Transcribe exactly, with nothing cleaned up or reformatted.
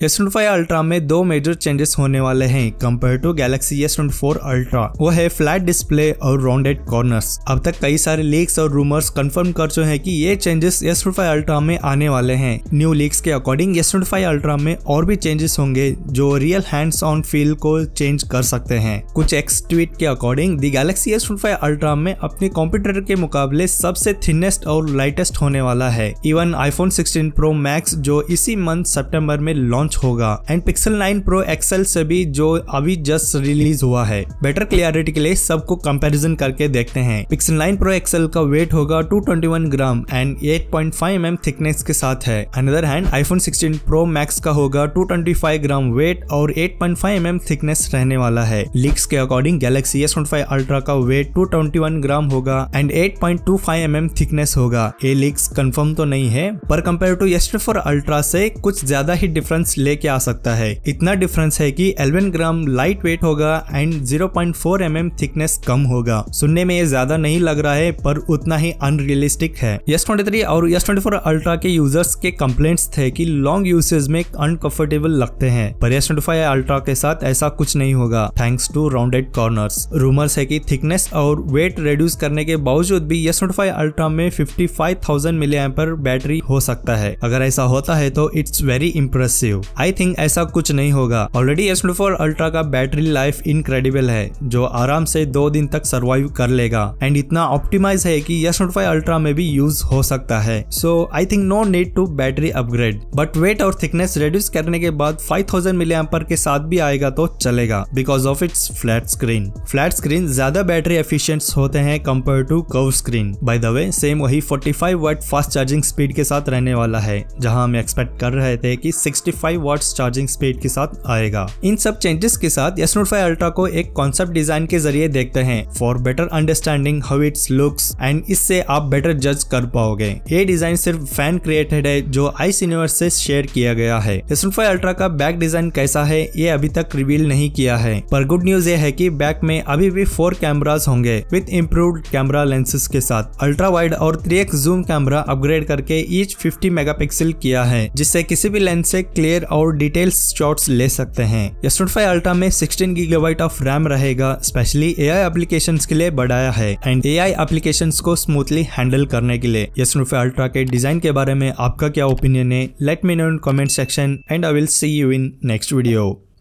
S twenty five ultra में दो major changes होने वाले हैं compare to Galaxy S twenty four ultra. वो है फ्लैट डिस्प्ले और राउंडेड कॉर्नर्स। अब तक कई सारे लीक्स और रूमर्स कंफर्म कर चुके हैं कि ये changes S twenty five ultra में आने वाले हैं। न्यू लीक्स के according S twenty five ultra में और भी चेंजेस होंगे जो रियल हैंड्स ऑन फील को चेंज कर सकते हैं। कुछ एक्स ट्वीट के according the Galaxy S twenty five ultra में अपने कॉम्पिटिटर के मुकाबले सबसे थिनेस्ट और लाइटेस्ट होने वाला है। Even iPhone sixteen pro max जो इसी मंथ सितंबर में लॉन्च होगा and Pixel nine pro XL से भी जो अभी जस्ट रिलीज हुआ है। बेटर क्लियरिटी के लिए सबको कंपैरिजन करके देखते हैं। पिक्सल नाइन प्रो एक्सएल का वेट होगा two twenty one gram and eight point five M M thickness के साथ है। Another hand iPhone sixteen pro max का होगा two twenty five gram weight और eight point five M M thickness रहने वाला है। लीक्स के according Galaxy S twenty five ultra का weight two twenty one gram होगा and eight point two five M M thickness होगा। ये leaks confirm तो नहीं है पर compare to S twenty four ultra से कुछ ज्यादा ही डिफरेंस लेके आ सकता है। इतना डिफरेंस है कि इलेवन ग्राम लाइट वेट होगा and zero point four M M thickness कम होगा। सुनने में ये ज्यादा नहीं लग रहा है पर उतना ही अनरियलिस्टिक है। एस ट्वेंटी थ्री और एस ट्वेंटी फोर अल्ट्रा के यूजर्स के कंप्लेंट्स थे कि लॉन्ग यूसेज में अनकंफर्टेबल लगते हैं पर एस ट्वेंटी फाइव अल्ट्रा के साथ ऐसा कुछ नहीं होगा thanks to rounded corners. Rumours है कि थिकनेस और वेट रिड्यूस करने के बावजूद भी एस ट्वेंटी फाइव अल्ट्रा में fifty five thousand milli ampere battery हो सकता है। अगर ऐसा होता है तो it's very impressive. I think ऐसा कुछ नहीं होगा। Already S twenty four ultra का बैटरी लाइफ इनक्रेडिबल है जो आराम से दो दिन तक सर्वाइव कर लेगा एंड इतना ऑप्टिमाइज है कि एस ट्वेंटी फाइव अल्ट्रा में भी यूज हो सकता है। So I think no need to battery upgrade but weight और थिकनेस रिड्यूस करने के बाद फाइव थाउजेंड मिली एम्पर के साथ भी आएगा तो चलेगा because of its flat screen. Flat screen ज्यादा बैटरी एफिशिएंट होते हैं compare to curve screen. By the way same वही forty five watt fast charging speed के साथ रहने वाला है जहां हम एक्सपेक्ट कर रहे थे कि sixty five watts charging speed के साथ आएगा। इन सब चेंजेस के साथ एस ट्वेंटी फाइव अल्ट्रा को एक कॉन्सेप्ट डिजाइन के जरिए देखते हैं for better understanding how its looks and इससे आप बेटर जज कर पाओगे। ये डिजाइन सिर्फ फैन क्रिएटेड है जो आइस यूनिवर्स से शेयर किया गया है। एस ट्वेंटी फाइव अल्ट्रा का बैक डिजाइन कैसा है ये अभी तक रिवील नहीं किया है पर गुड न्यूज ये है कि बैक में अभी भी फोर कैमरास होंगे विद इम्प्रूव्ड कैमरा लेंसेज के साथ। अल्ट्रा वाइड और three X zoom camera upgrade करके ईच फिफ्टी मेगापिक्सल किया है जिससे किसी भी लेंस से क्लियर और डिटेल्स शॉट्स ले सकते हैं। एस ट्वेंटी फाइव अल्ट्रा में सिक्सटीन गीगाबाइट ऑफ रैम रहेगा स्पेशली एआई एप्लीकेशंस के लिए बढ़ाया है एंड एआई एप्लीकेशंस को स्मूथली हैंडल करने के लिए। एस ट्वेंटी फाइव अल्ट्रा के डिजाइन के बारे में आपका क्या ओपिनियन है? Let me know in comment section and I will see you in next video.